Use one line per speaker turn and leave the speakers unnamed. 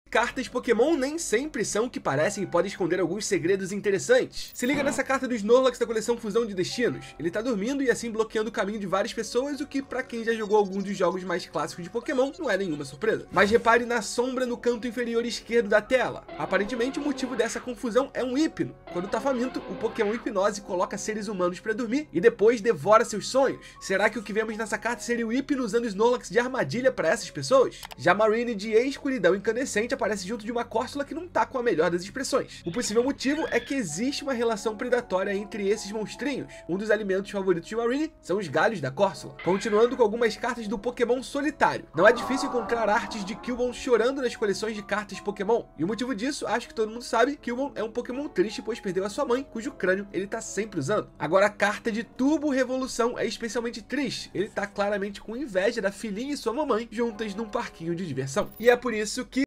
Cartas Pokémon nem sempre são o que parecem e podem esconder alguns segredos interessantes. Se liga nessa carta do Snorlax da coleção Fusão de Destinos. Ele tá dormindo e assim bloqueando o caminho de várias pessoas, o que pra quem já jogou algum dos jogos mais clássicos de Pokémon não é nenhuma surpresa. Mas repare na sombra no canto inferior esquerdo da tela. Aparentemente o motivo dessa confusão é um hipno. Quando tá faminto, o Pokémon Hipnose coloca seres humanos pra dormir e depois devora seus sonhos. Será que o que vemos nessa carta seria o hipno usando o Snorlax de armadilha pra essas pessoas? Já Marine de Escuridão Incandescente aparece junto de uma Corsola que não tá com a melhor das expressões. O possível motivo é que existe uma relação predatória entre esses monstrinhos. Um dos alimentos favoritos de Marine são os galhos da Corsola. Continuando com algumas cartas do Pokémon Solitário. Não é difícil encontrar artes de Cubone chorando nas coleções de cartas Pokémon. E o motivo disso, acho que todo mundo sabe, Cubone é um Pokémon triste pois perdeu a sua mãe, cujo crânio ele tá sempre usando. Agora a carta de Turbo Revolução é especialmente triste. Ele tá claramente com inveja da filhinha e sua mamãe juntas num parquinho de diversão. E é por isso que